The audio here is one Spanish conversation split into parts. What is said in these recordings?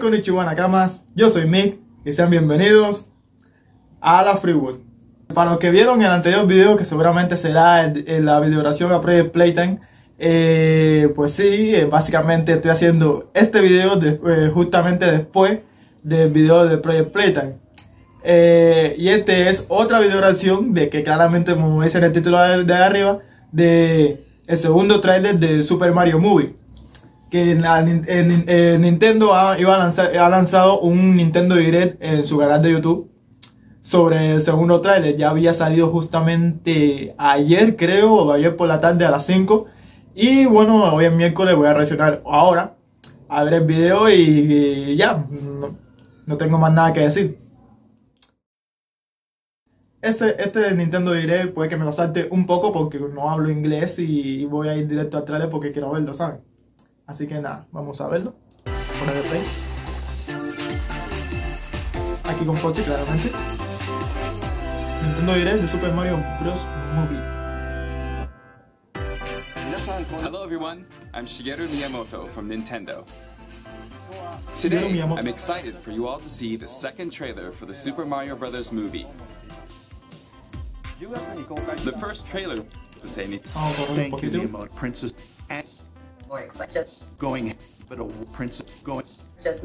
Konnichiwa Nakamas, yo soy Mick y sean bienvenidos a la Freewood. Para los que vieron el anterior video, que seguramente será la videoreacción a Project Playtime, pues sí, básicamente estoy haciendo este video justamente después del video de Project Playtime. Y este es otra videoreacción de que claramente, como dice en el título de arriba, de el segundo tráiler de Super Mario Movie. Que Nintendo ha lanzado un Nintendo Direct en su canal de YouTube sobre el segundo tráiler. Ya había salido justamente ayer, creo, o ayer por la tarde a las 5. Y bueno, hoy es miércoles, voy a reaccionar ahora a ver el video y ya, no tengo más nada que decir. Este Nintendo Direct puede que me lo salte un poco porque no hablo inglés y voy a ir directo al trailer porque quiero verlo, ¿saben? Así que nada, vamos a verlo. Poner el play. Aquí con Foxy, claramente. Nintendo Direct de Super Mario Bros. Movie. Hello everyone, I'm Shigeru Miyamoto from Nintendo. Today, I'm excited for you all to see the second trailer for the Super Mario Bros. Movie. The first trailer to say anything. Thank you, Miyamoto. Princess S. More excited. Going, but a princess going. Just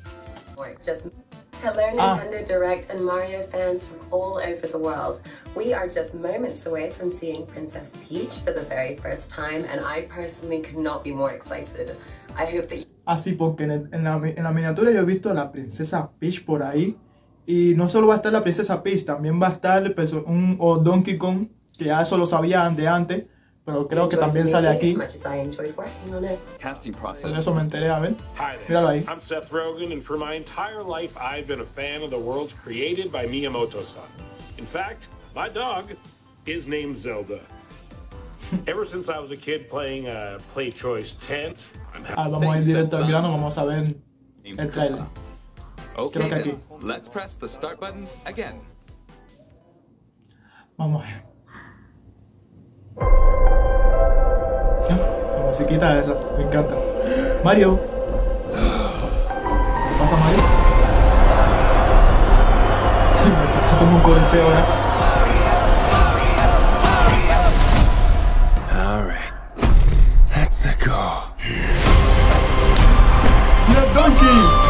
Hello Nintendo Direct and Mario fans from all over the world. We are just moments away from seeing Princess Peach for the very first time, and I personally could not be more excited. I hope that Así porque en la miniatura yo he visto a la princesa Peach por ahí. Y no solo va a estar la princesa Peach, también va a estar o Donkey Kong, que ya eso lo sabía de antes, pero creo que también sale aquí. Casting process. De eso me enteré, a ver. Hi there. Míralo ahí. I'm Seth Rogen, and for my entire life, I've been a fan of the worlds created by Miyamoto-san. In fact, my dog is named Zelda. Ever since I was a kid playing Play Choice 10, vamos a ir directo al grano, vamos a ver el trailer. Okay, Creo que aquí. let's press the start button again. Vamos a ver. La musiquita esa, me encanta. Mario. ¿Qué pasa, Mario? Me pasa como un coliseo, ¿eh? All right, let's go. ¡Mira, Donkey!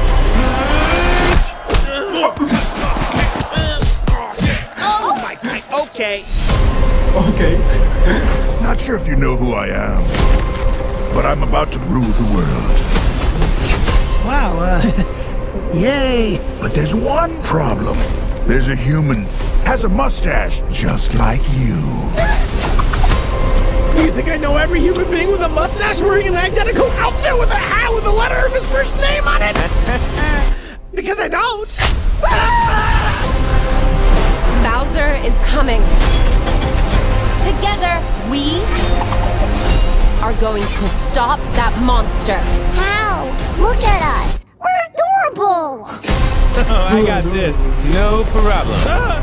Okay. Okay. Not sure if you know who I am, but I'm about to rule the world. Wow, yay. But there's one problem. There's a human, has a mustache, just like you. You think I know every human being with a mustache wearing an identical outfit with a hat with the letter of his first name on it? Because I don't. Bowser is coming. Together, we are going to stop that monster. How? Look at us. We're adorable. Oh, I got this. No problem.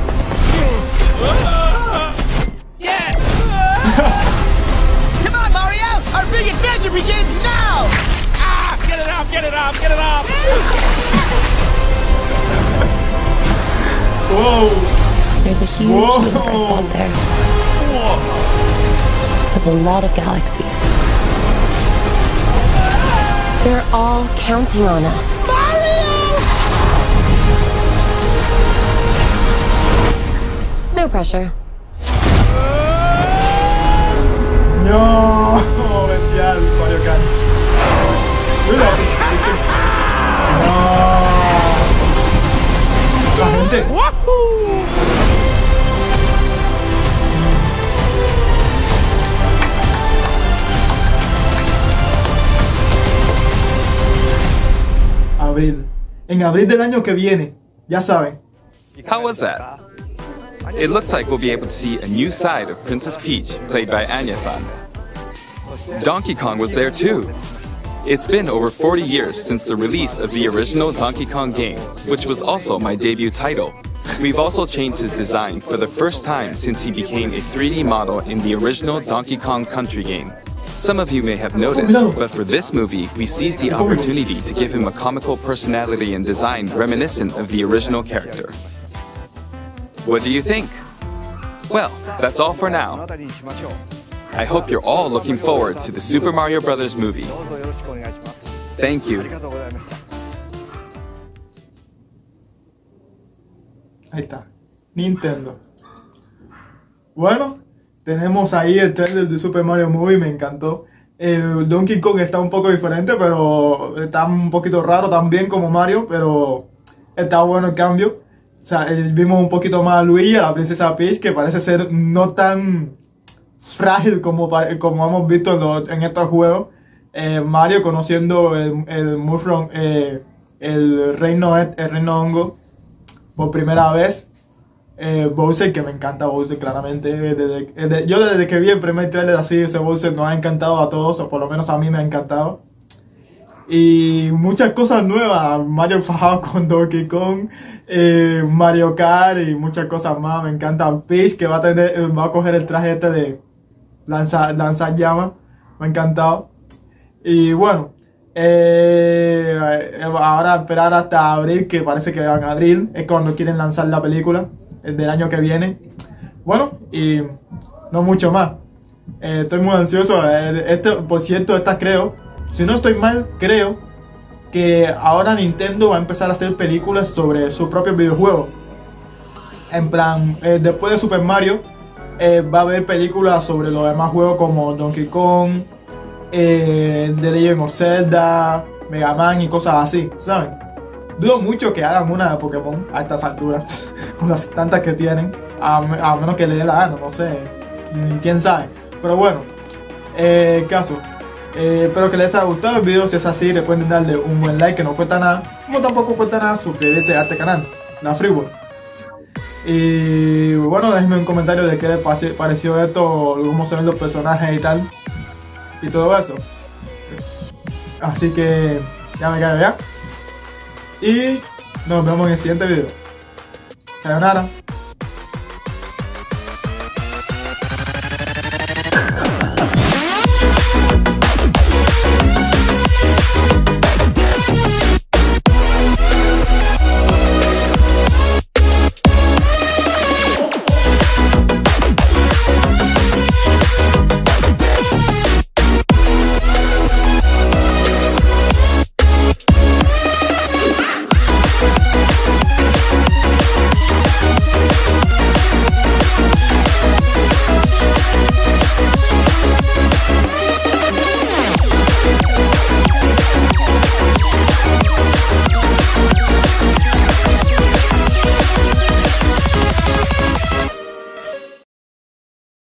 Yes! Come on, Mario! Our big adventure begins now! Ah! Get it off, get it off, get it off! Whoa! There's a huge universe out there with a lot of galaxies. They're all counting on us. No pressure. No, bestial, Mario Kart. Mira. No. La gente. Abril. En abril del año que viene, ya saben. How was that? It looks like we'll be able to see a new side of Princess Peach, played by Anya-san. Donkey Kong was there too. It's been over 40 years since the release of the original Donkey Kong game, which was also my debut title. We've also changed his design for the first time since he became a 3D model in the original Donkey Kong Country game. Some of you may have noticed, but for this movie, we seized the opportunity to give him a comical personality and design reminiscent of the original character. What do you think? Well, that's all for now. I hope you're all looking forward to the Super Mario Bros. Movie. Thank you. Ahí está, Nintendo. Bueno, tenemos ahí el trailer de Super Mario Movie, me encantó. Donkey Kong está un poco diferente, pero está un poquito raro también como Mario, pero está bueno el cambio. O sea, vimos un poquito más a Luigi, a la princesa Peach, que parece ser no tan frágil como hemos visto en estos juegos. Mario conociendo el Mushroom, el reino hongo por primera vez. Bowser, que me encanta Bowser claramente. Yo desde que vi el primer trailer así, ese Bowser nos ha encantado a todos, o por lo menos a mí me ha encantado. Y muchas cosas nuevas, Mario fajado con Donkey Kong, Mario Kart y muchas cosas más. Me encanta Peach, que va a coger el traje este de lanzar llamas. Me ha encantado. Y bueno, ahora esperar hasta abril, que parece que van a abril, es cuando quieren lanzar la película, el del año que viene. Bueno, y no mucho más. Estoy muy ansioso. Por cierto, creo, si no estoy mal, creo que ahora Nintendo va a empezar a hacer películas sobre sus propios videojuegos. En plan, después de Super Mario, va a haber películas sobre los demás juegos como Donkey Kong, The Legend of Zelda, Mega Man y cosas así, ¿saben? Dudo mucho que hagan una de Pokémon a estas alturas, con las tantas que tienen, a menos que le dé la gana, no sé, quién sabe. Pero bueno, caso, espero que les haya gustado el video. Si es así, recuerden darle un buen like, que no cuesta nada, como tampoco cuesta nada suscribirse a este canal, la Freeworld. Y bueno, déjenme un comentario de qué les pareció esto, cómo se ven los personajes y tal, y todo eso. Así que ya me callo ya. Y nos vemos en el siguiente video. Sayonara.